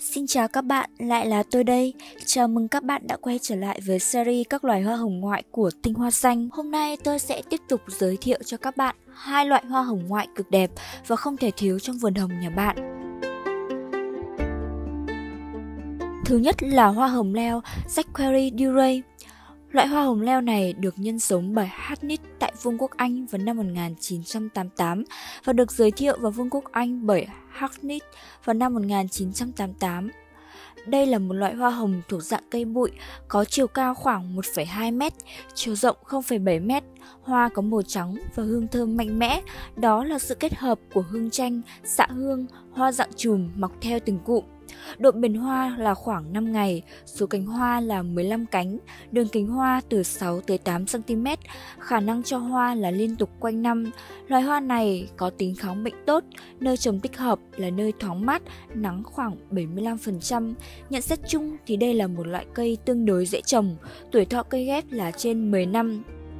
Xin chào các bạn, lại là tôi đây. Chào mừng các bạn đã quay trở lại với series các loài hoa hồng ngoại của Tinh Hoa Xanh. Hôm nay tôi sẽ tiếp tục giới thiệu cho các bạn hai loại hoa hồng ngoại cực đẹp và không thể thiếu trong vườn hồng nhà bạn. Thứ nhất là hoa hồng leo Jacquerie Duray. Loại hoa hồng leo này được nhân giống bởi Hartnett tại Vương quốc Anh vào năm 1988 và được giới thiệu vào Vương quốc Anh bởi Hartnett vào năm 1988. Đây là một loại hoa hồng thuộc dạng cây bụi, có chiều cao khoảng 1,2 m, chiều rộng 0,7 m, hoa có màu trắng và hương thơm mạnh mẽ. Đó là sự kết hợp của hương chanh, xạ hương, hoa dạng chùm mọc theo từng cụm. Độ bền hoa là khoảng 5 ngày, số cánh hoa là 15 cánh, đường kính hoa từ 6 tới 8 cm, khả năng cho hoa là liên tục quanh năm. Loài hoa này có tính kháng bệnh tốt, nơi trồng thích hợp là nơi thoáng mát, nắng khoảng 75%. Nhận xét chung thì đây là một loại cây tương đối dễ trồng, tuổi thọ cây ghép là trên 10 năm.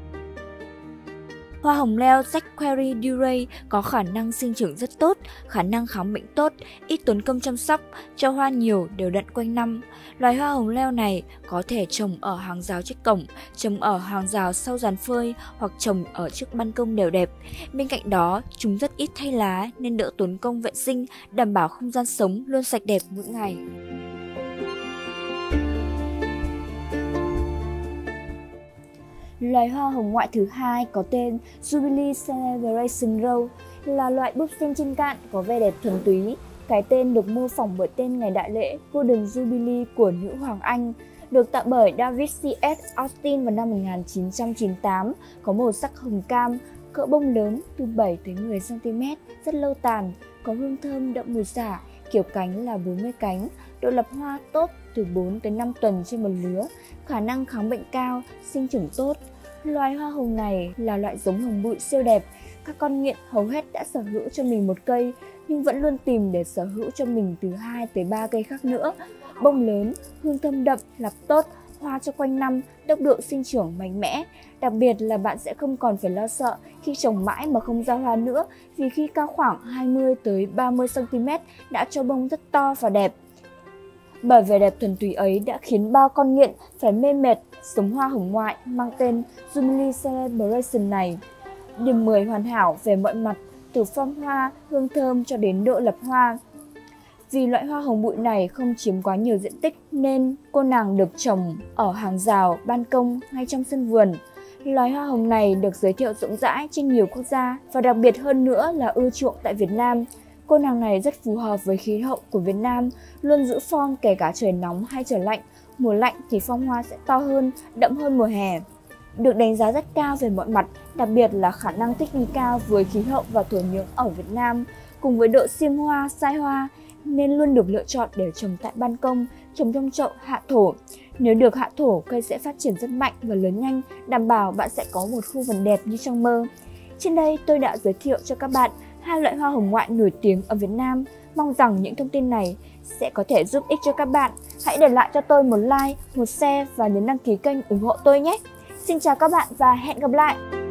Hoa hồng leo Jacquerie Duray có khả năng sinh trưởng rất tốt, khả năng kháng bệnh tốt, ít tốn công chăm sóc, cho hoa nhiều đều đặn quanh năm. Loài hoa hồng leo này có thể trồng ở hàng rào trước cổng, trồng ở hàng rào sau giàn phơi hoặc trồng ở trước ban công đều đẹp. Bên cạnh đó, chúng rất ít thay lá nên đỡ tốn công vệ sinh, đảm bảo không gian sống luôn sạch đẹp mỗi ngày. Loài hoa hồng ngoại thứ hai có tên Jubilee Celebration Rose là loại búp sen trên cạn có vẻ đẹp thuần túy. Cái tên được mô phỏng bởi tên ngày đại lễ Golden Jubilee của nữ hoàng Anh, được tạo bởi David C.S. Austin vào năm 1998, có màu sắc hồng cam, cỡ bông lớn từ 7 tới 10 cm, rất lâu tàn, có hương thơm đậm mùi xả, kiểu cánh là 40 cánh, độ lập hoa tốt từ 4 tới 5 tuần trên một lứa, khả năng kháng bệnh cao, sinh trưởng tốt. Loài hoa hồng này là loại giống hồng bụi siêu đẹp, các con nghiện hầu hết đã sở hữu cho mình một cây nhưng vẫn luôn tìm để sở hữu cho mình từ 2 tới 3 cây khác nữa. Bông lớn, hương thơm đậm, lặp tốt, hoa cho quanh năm, tốc độ sinh trưởng mạnh mẽ. Đặc biệt là bạn sẽ không còn phải lo sợ khi trồng mãi mà không ra hoa nữa, vì khi cao khoảng 20 tới 30 cm đã cho bông rất to và đẹp. Bởi vẻ đẹp thuần túy ấy đã khiến bao con nghiện phải mê mệt giống hoa hồng ngoại mang tên Jubilee Celebration này. Điểm 10 hoàn hảo về mọi mặt, từ form hoa, hương thơm cho đến độ lập hoa. Vì loại hoa hồng bụi này không chiếm quá nhiều diện tích nên cô nàng được trồng ở hàng rào, ban công hay trong sân vườn. Loài hoa hồng này được giới thiệu rộng rãi trên nhiều quốc gia và đặc biệt hơn nữa là ưa chuộng tại Việt Nam. Cô nàng này rất phù hợp với khí hậu của Việt Nam, luôn giữ form kể cả trời nóng hay trời lạnh. Mùa lạnh thì form hoa sẽ to hơn, đậm hơn mùa hè. Được đánh giá rất cao về mọi mặt, đặc biệt là khả năng thích nghi cao với khí hậu và thổ nhưỡng ở Việt Nam, cùng với độ xiêm hoa, sai hoa, nên luôn được lựa chọn để trồng tại ban công, trồng trong chậu hạ thổ. Nếu được hạ thổ, cây sẽ phát triển rất mạnh và lớn nhanh, đảm bảo bạn sẽ có một khu vườn đẹp như trong mơ. Trên đây tôi đã giới thiệu cho các bạn hai loại hoa hồng ngoại nổi tiếng ở Việt Nam. Mong rằng những thông tin này sẽ có thể giúp ích cho các bạn. Hãy để lại cho tôi một like, một share và nhấn đăng ký kênh ủng hộ tôi nhé. Xin chào các bạn và hẹn gặp lại!